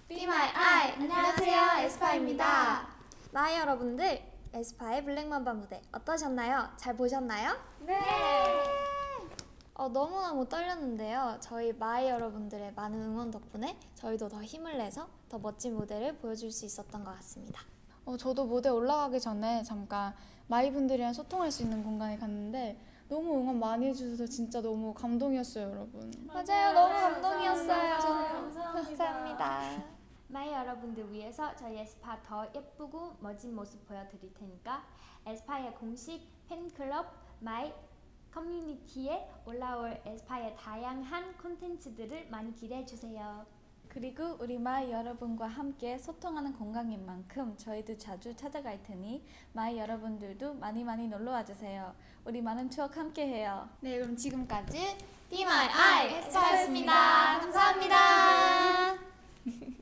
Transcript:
Be My Eye! 안녕하세요, 에스파입니다. 마이 여러분들, 에스파의 블랙맘바 무대 어떠셨나요? 잘 보셨나요? 네! 너무너무 떨렸는데요. 저희 마이 여러분들의 많은 응원 덕분에 저희도 더 힘을 내서 더 멋진 무대를 보여줄 수 있었던 것 같습니다. 저도 무대 올라가기 전에 잠깐 마이 분들이랑 소통할 수 있는 공간에 갔는데 너무 응원 많이 해주셔서 진짜 너무 감동이었어요, 여러분. 맞아요, 너무 감동이었어요. 감사합니다. 마이 여러분들 위해서 저희 에스파 더 예쁘고 멋진 모습 보여드릴 테니까 에스파의 공식 팬클럽 마이 커뮤니티에 올라올 에스파의 다양한 콘텐츠들을 많이 기대해주세요. 그리고 우리 마이 여러분과 함께 소통하는 공간인 만큼 저희도 자주 찾아갈 테니 마이 여러분들도 많이 놀러와 주세요. 우리 많은 추억 함께 해요. 네, 그럼 지금까지 Be My Eye! 에스파였습니다. 감사합니다.